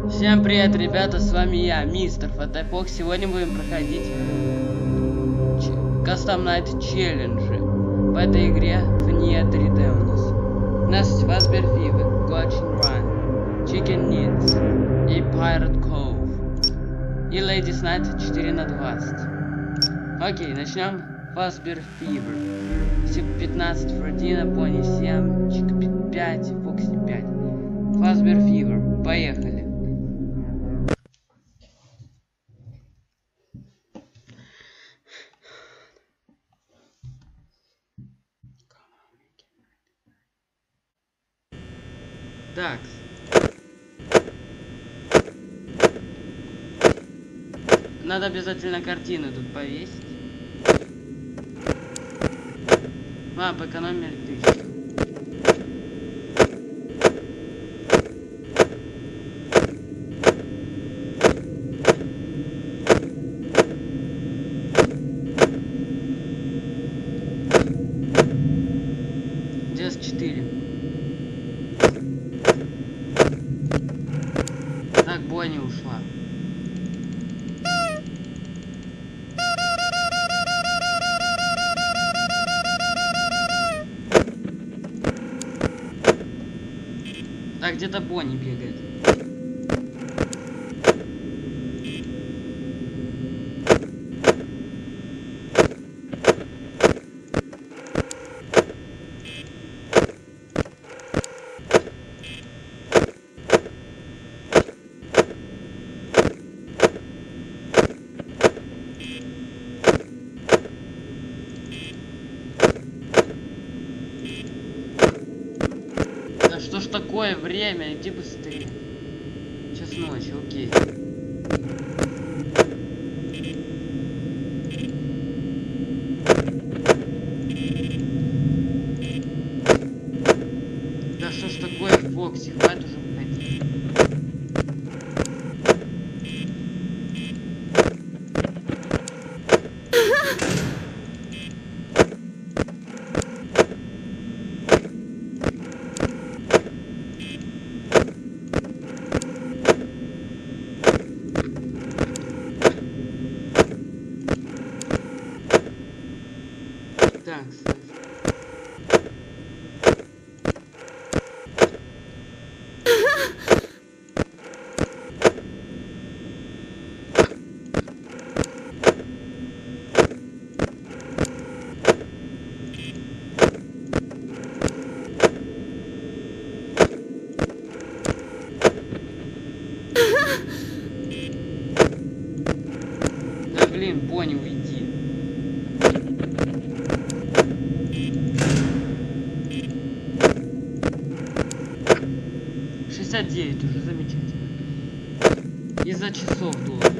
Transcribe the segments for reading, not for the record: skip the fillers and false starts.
Всем привет, ребята, с вами я, мистер Фотопок. Сегодня будем проходить Custom Night Challenge. В этой игре вне 3D у нас. У нас есть Fazbear Fever, Glitch Run, Chicken Needs и Pirate Cove. И Ladies Night 4×20. Окей, начнем. Fazbear Fever. 15, Фродина, Бонни 7, Чика 5, Фокси 5. Fazbear Fever. Поехали. Так. Надо обязательно картину тут повесить. Поэкономим электричество. DS4. Так, Бонни ушла. Так, где-то Бонни бегает. Что ж такое время? Иди быстрее. Сейчас ночь, окей. Да что ж такое, Фокси? Хватит уже выходить. Так, да блин, Бонни, уйди. Уже замечательно. Из-за часов долго.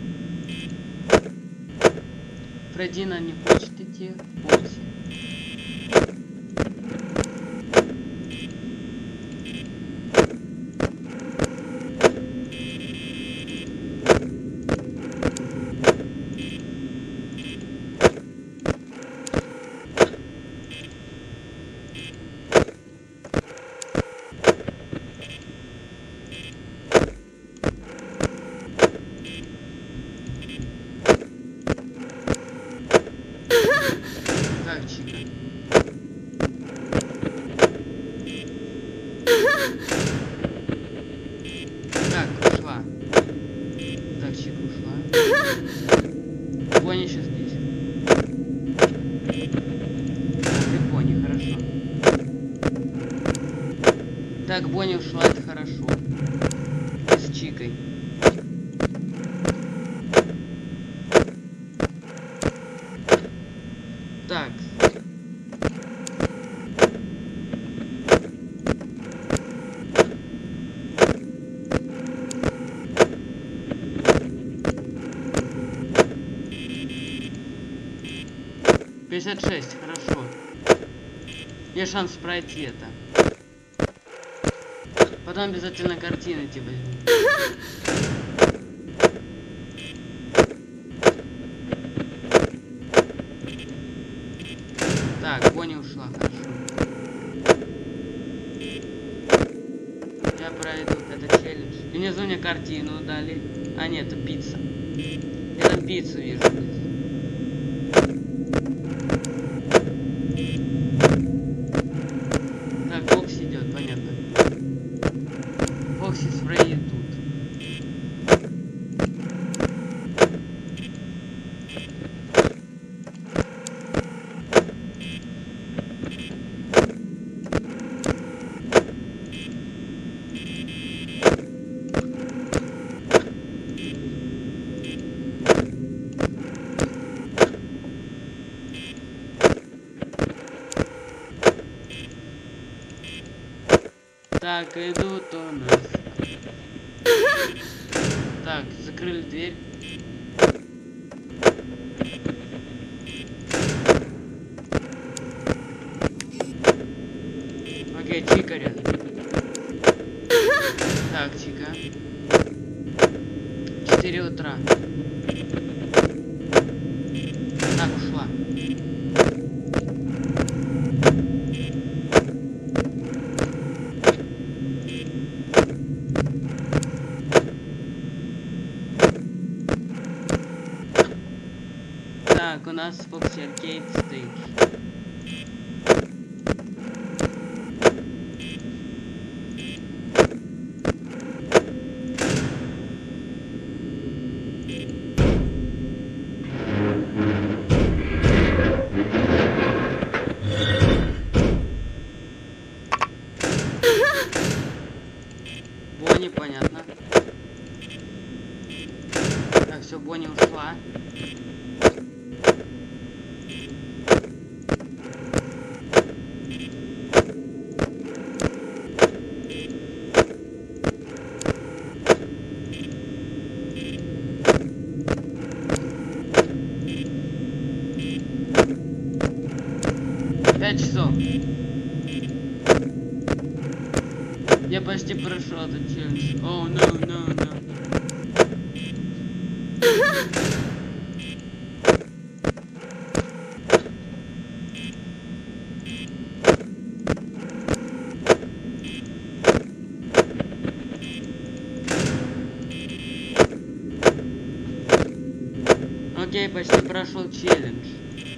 Фреддина не хочет идти. Фокси. Так, Чика. Так, ушла. Так, Чика ушла. Бонни еще здесь. Так, ты Бонни, хорошо. Так, Бонни ушла, это хорошо. И с Чикой. Так. Пятьдесят 56, хорошо. Есть шанс пройти это. Потом обязательно картины тебе возьму. Так, Бонни ушла, хорошо. Я пройду этот челлендж. челлендж. И внизу мне картину дали. А нет, это пицца. Я там пиццу вижу здесь. Так, Фокси идет, понятно. Фокси с Фрейди тут. Так, идут у нас. Так, закрыли дверь. Окей, Чика рядом. Так, Чика. 4 утра. Так, ушла. Так, у нас Фокси Аркейд Стейдж. Бонни, понятно. Так, все, Бонни ушла. Пять часов. Я почти прошел этот челлендж. Оу, no. Окей, почти прошел челлендж.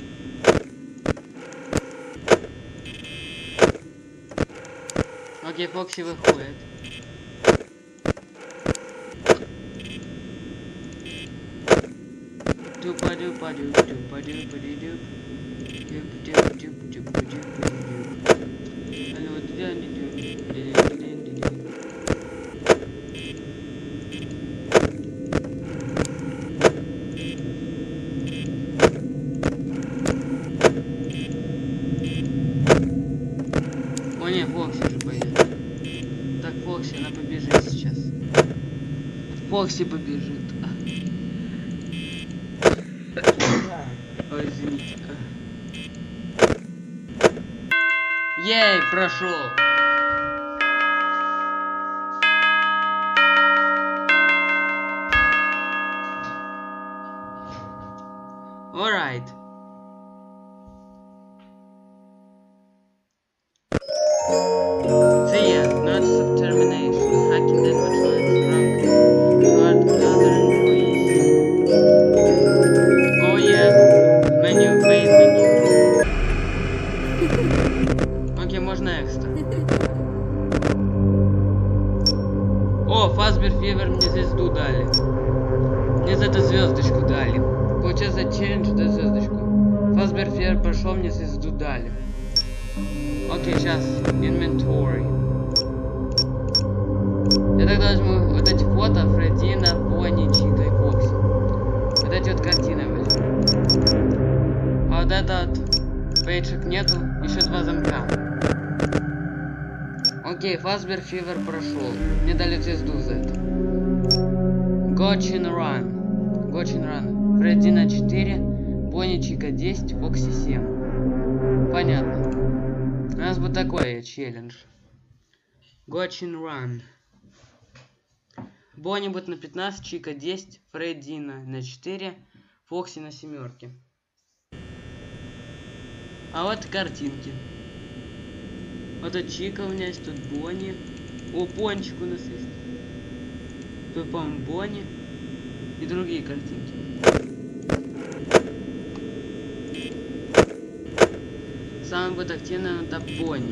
Окей, Фокси выходит. О не, Фокси же пойдет. Так, Фокси, она побежит сейчас. Фокси побежит. Ой, извините. Ей, прошел. Alright. See ya. Notice of termination. Hacking the electronics wrong. Toward other employees. Oh yeah. Menu, main menu. Окей, можно экстра. О, Фазбер Фивер мне звезду дали. Мне за это звездочку дали. Получается, челлендж да звездочку. Фазбер Фивер прошел, мне звезду дали. Окей, сейчас. Inventory. Я тогда возьму вот эти фото Фреддина, Бонни, Чика и Фокси. Вот эти вот картины возьму. А вот этот пейджик нету, еще 2 замка. Окей, Фазбер Фивер прошел. Мне дали звезду за это. Gotchin Run. Фреддина 4, Бонни, Чика 10, Фокси 7. Понятно. У нас будет такой челлендж. Gotchin Run. Бонни будет на 15, Чика 10, Фреддина на 4, Фокси на 7. А вот картинки. Вот тут Чика у меня есть, тут Бонни. О, пончик у нас есть. Тут, по-моему, Бонни и другие картинки. Самый будет активный это Бонни.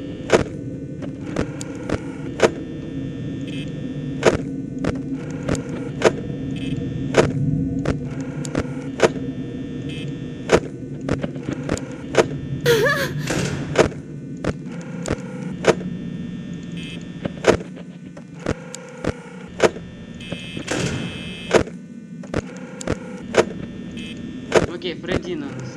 Окей, Фредди на нас.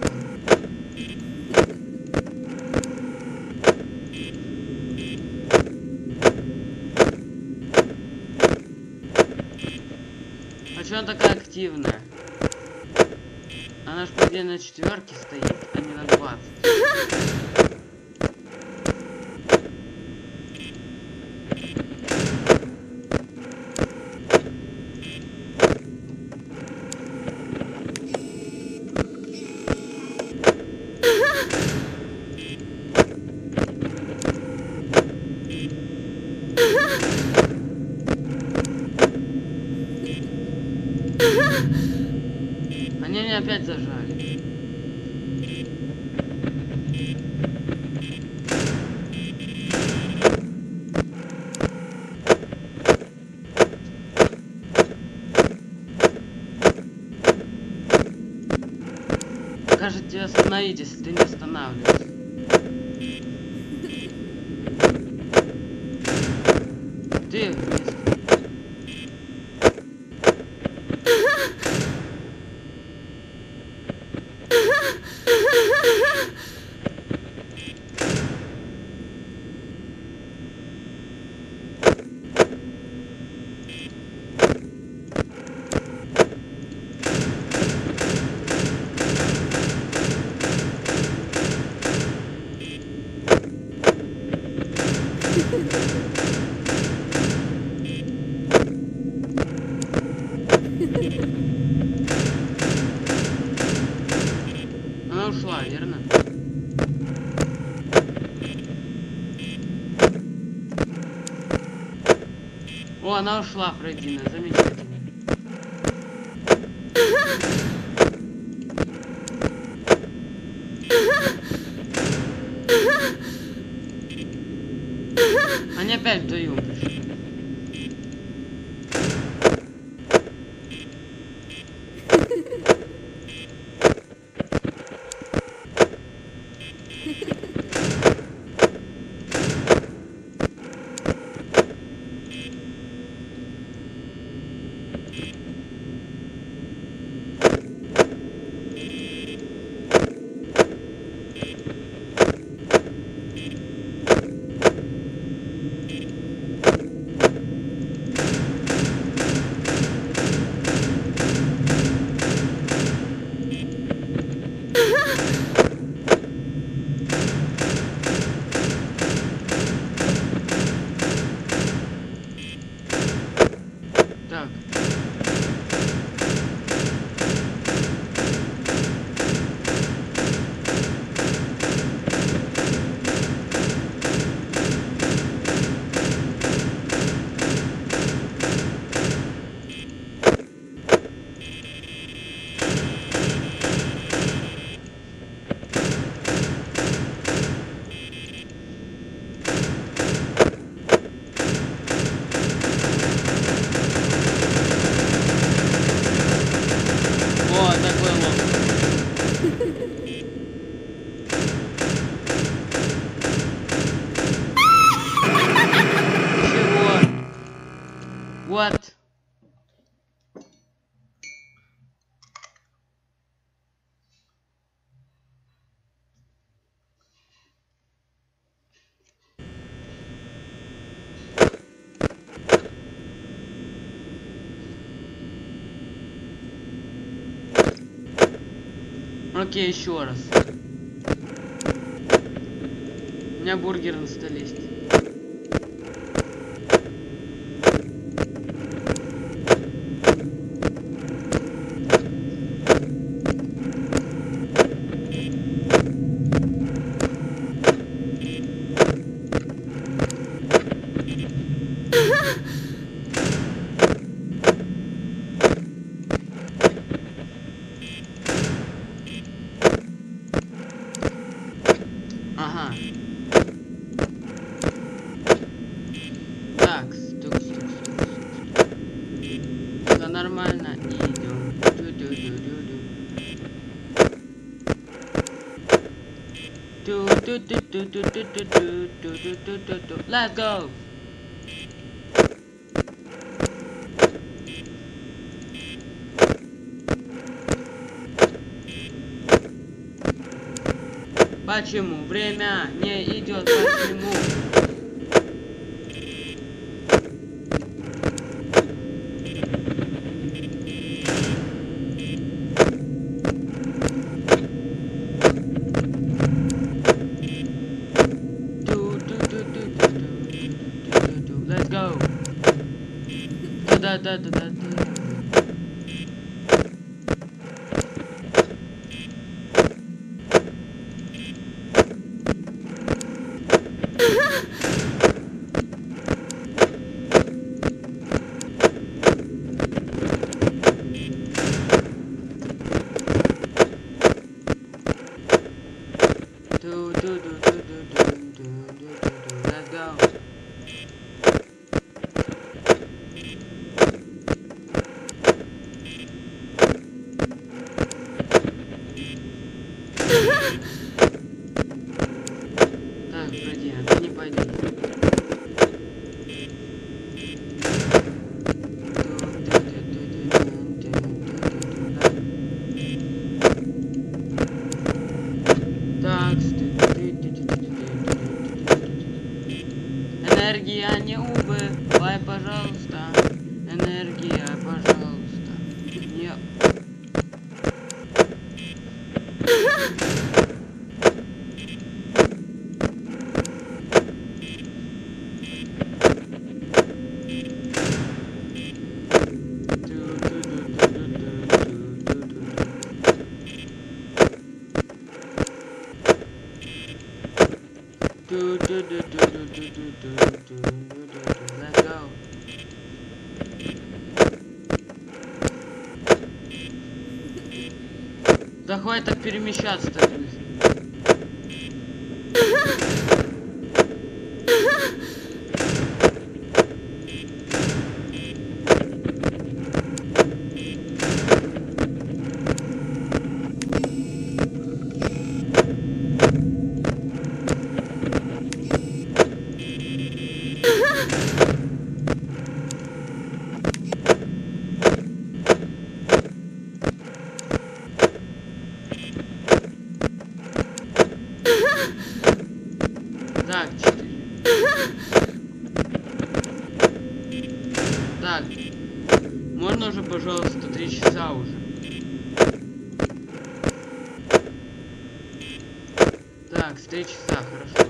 А чё она такая активная? Она ж по идее на 4 стоит, а не на 20. Они меня опять зажали. Кажется, остановитесь, если ты не останавливаешься. Ты она ушла, верно? О, она ушла, Фреддина, замечательно. Они опять вдвоем пришли. Так. О, такой лоб. Чего? What? Окей, еще раз. У меня бургер на столе есть. нормально идем. Let's go. Почему время не идет? Почему? Let's go. Да. Let's go. Так, пройди, а ты не пойдешь. Так, энергия не убывай, пожалуйста. Энергия, пожалуйста. Нет. Let's go. Да хватит так перемещаться-то быстро. Так, 4. Так, можно уже, пожалуйста, 3 часа уже. Так, с 3 часа, хорошо.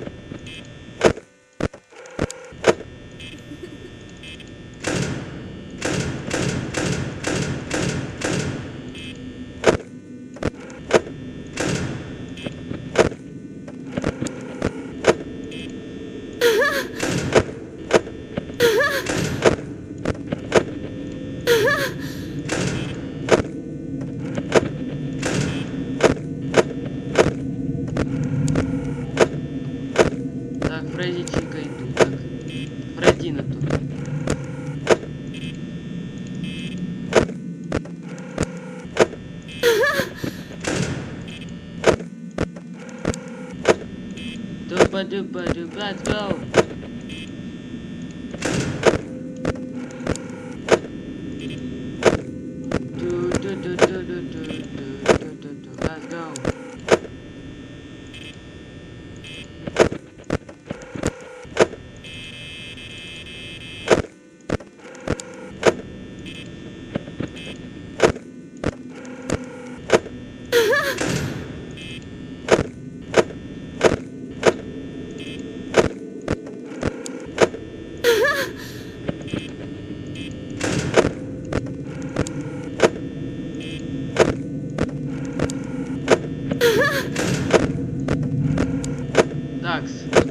Так, Фредди Чика иду. Так, Фреддина тут. Дупа-дупа-дуп, let's go. Let's go. Такс.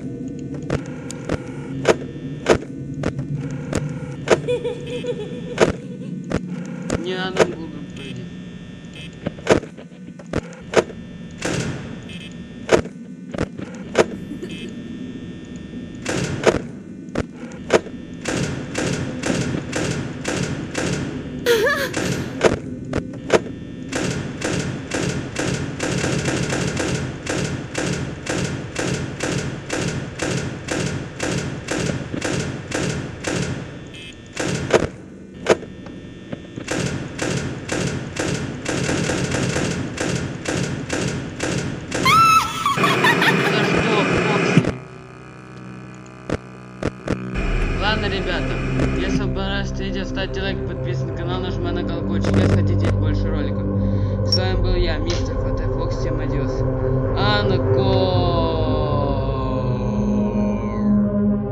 Не надо буду пройти. Ладно, ребята, если вам понравилось это видео, ставьте лайк, подписывайтесь на канал, нажимайте на колокольчик, если хотите больше роликов. С вами был я, мистер Фотофокс, всем адиос. Анко!